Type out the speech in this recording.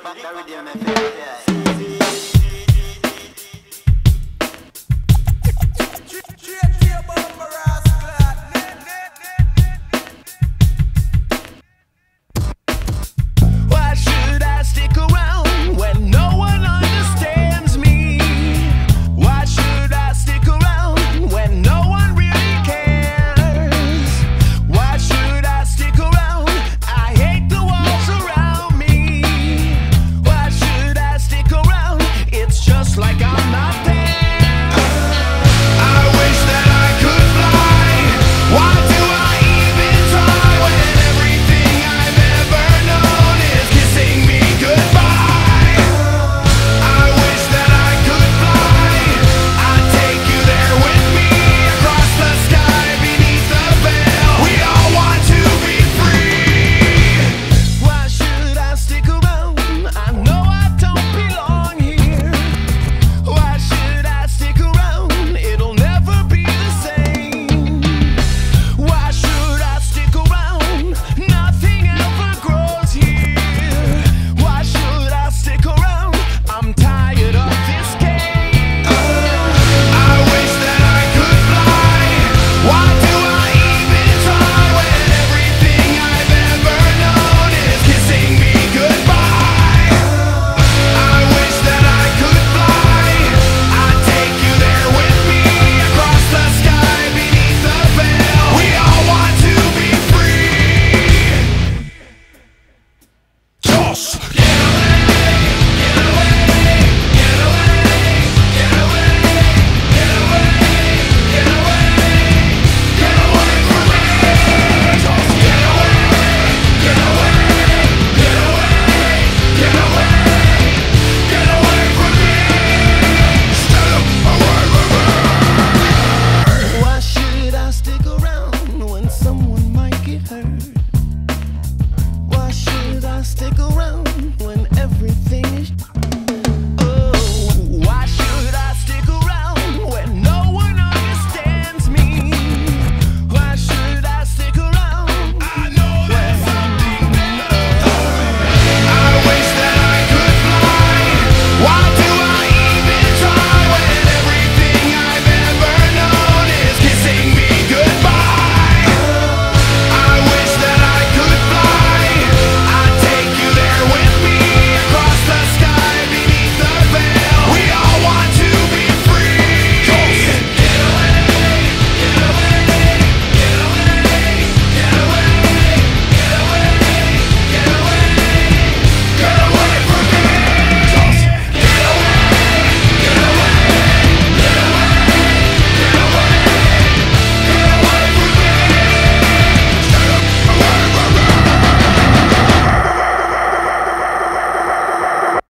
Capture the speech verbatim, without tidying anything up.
Why should I stick around when no one understands me? Why should I stick around when no one really cares? Why should I stick around? I hate the walls around me. Why should I stick around? It's just like I'm not there. I wish that I could fly. Why do I even try when everything I've ever known is kissing me goodbye? I wish that I could fly. I'd take you there with me across the sky beneath the veil. We all want to be free. Why should I stick around? I know I don't belong here. Why should I stick around? It'll never be the same. Why should I stick around? Nothing ever grows here. Why should I stick around? I'm tired of this game. I wish that I could fly. Why do I even try when everything I've ever known is kissing me goodbye? I wish that I could fly. I'd take you there with me across the sky beneath the veil. We all want to be free. Toss.